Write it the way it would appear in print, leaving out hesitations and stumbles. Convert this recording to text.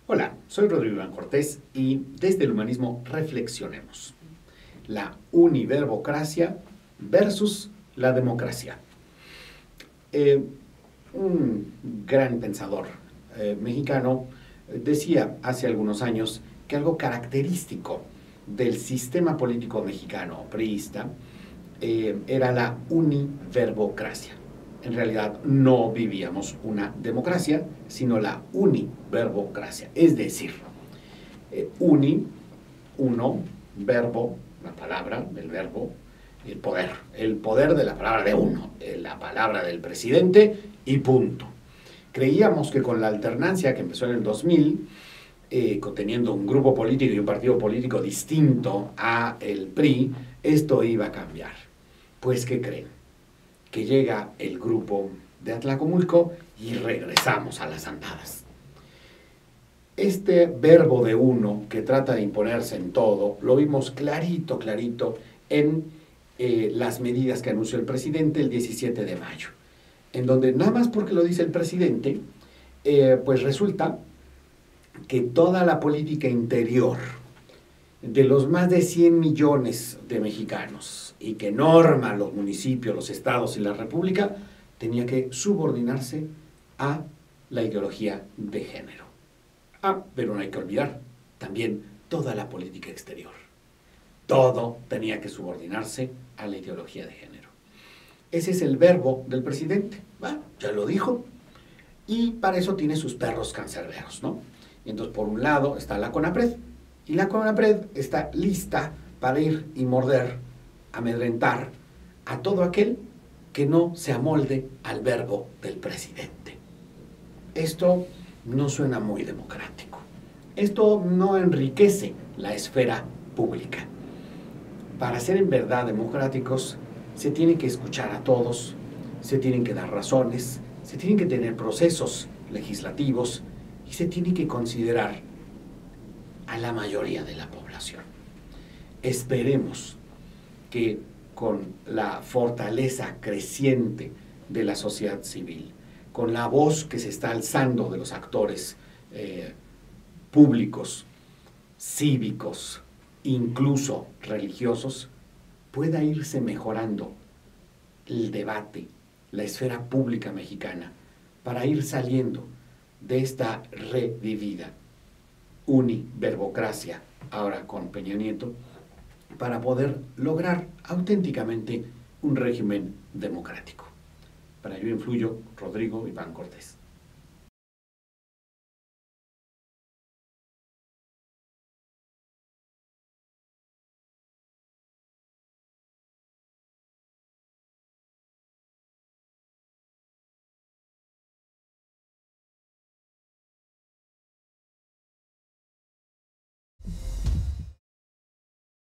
Hola, soy Rodrigo Iván Cortés y desde el humanismo reflexionemos. La univerbocracia versus la democracia. Un gran pensador mexicano decía hace algunos años que algo característico del sistema político mexicano priista era la univerbocracia. En realidad no vivíamos una democracia, sino la univerbocracia. Es decir, uno, verbo, la palabra, el verbo, el poder de la palabra de uno, la palabra del presidente y punto. Creíamos que con la alternancia que empezó en el 2000, teniendo un grupo político y un partido político distinto a el PRI, esto iba a cambiar. Pues, ¿qué creen? Que llega el grupo de Atlacomulco y regresamos a las andadas. Este verbo de uno que trata de imponerse en todo, lo vimos clarito en las medidas que anunció el presidente el 17 de mayo, en donde nada más porque lo dice el presidente, pues resulta que toda la política interior de los más de 100 millones de mexicanos y que norman los municipios, los estados y la república, tenía que subordinarse a la ideología de género. Pero no hay que olvidar también toda la política exterior. Todo tenía que subordinarse a la ideología de género. Ese es el verbo del presidente. Ya lo dijo. Y para eso tiene sus perros cancerberos, ¿no? Y entonces, por un lado, está la CONAPRED. Y la CONAPRED está lista para ir y morder, amedrentar a todo aquel que no se amolde al verbo del presidente. Esto no suena muy democrático. Esto no enriquece la esfera pública. Para ser en verdad democráticos, se tiene que escuchar a todos, se tienen que dar razones, se tienen que tener procesos legislativos y se tiene que considerar a la mayoría de la población. Esperemos que con la fortaleza creciente de la sociedad civil, con la voz que se está alzando de los actores públicos, cívicos, incluso religiosos, pueda irse mejorando el debate, la esfera pública mexicana, para ir saliendo de esta revivida univerbocracia, ahora con Peña Nieto, para poder lograr auténticamente un régimen democrático. Para ello influyo, Rodrigo Iván Cortés.